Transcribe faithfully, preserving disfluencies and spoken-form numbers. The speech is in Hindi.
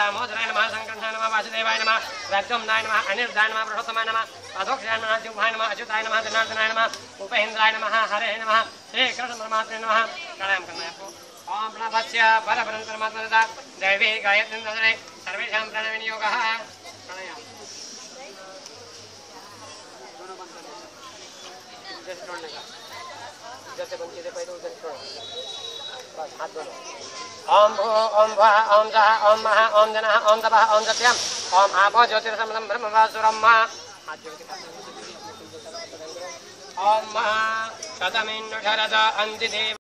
दामोदराय नमः संकर्षणाय नमः वासुदेवाय नमः रक्तमनाय नमः अनिरुद्धाय नमः पुरुषोत्तमाय नमः अधोक्षाय नमः जुभाय नमः अच्युताय नमः जनार्दनाय नमः उपेन्द्राय नमः हरे नमः हे कृष्ण परमात्मने नमः। प्राणायाम करना है आपको। ओम प्रणवस्य परब्रह्म परमात्मा दैवी गायत्री नंदने सर्वेषां प्रणवनियोगः। प्राणायाम दोनों बंद करने का, जैसे छोड़ने का, जैसे बंद किए थे पहले उधर छोड़ो, बस हाथ दोनों। ओम भू ओम भः ओम सः ओम महा ओम जनः ओम तपः ओम सत्यम् ओम आपो ज्योतिर्समृतं ब्रह्मवासुरं मा। हाथ जोड़ के ओम शतमिन्दु शरद अन्तिदेव